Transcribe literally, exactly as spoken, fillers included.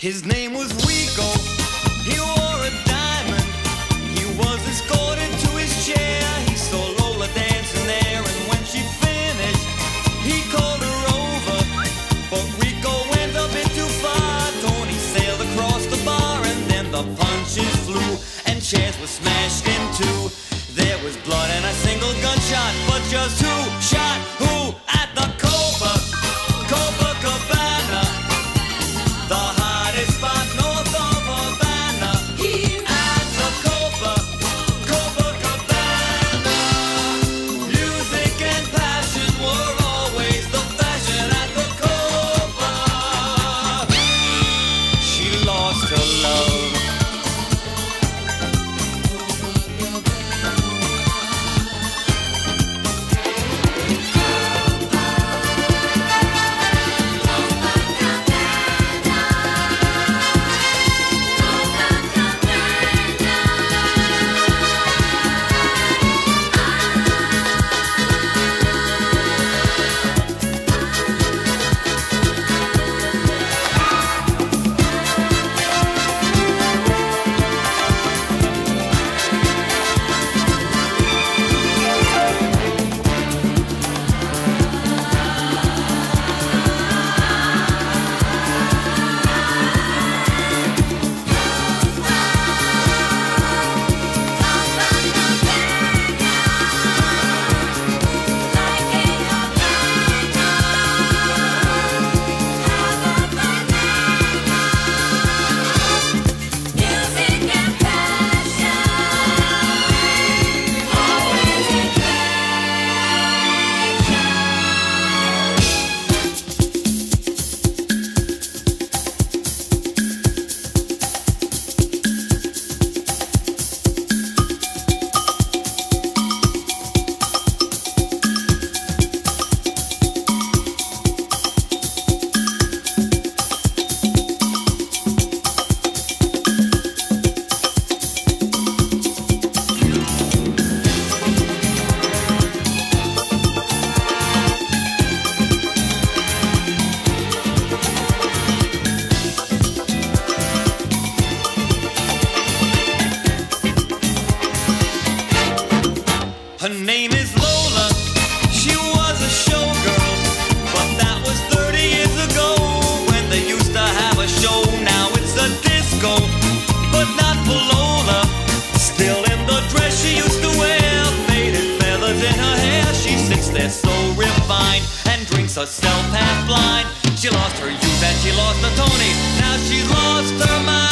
His name was Rico, he wore a diamond. He was escorted to his chair. He saw Lola dancing there, and when she finished, he called her over. But Rico went a bit too far. Tony sailed across the bar, and then the punches flew, and chairs were smashed in two. There was blood and a single gunshot, but just who shot who at the Copa, Copacabana, the hottest spot north of Havana. At the Copa, Copacabana, music and passion were always the fashion at the Copa. She lost her love. Her name is Lola, she was a showgirl, but that was thirty years ago, when they used to have a show. Now it's a disco, but not for Lola. Still in the dress she used to wear, faded feathers in her hair. She sits there so refined, and drinks herself half blind. She lost her youth and she lost her Tony, now she's lost her mind.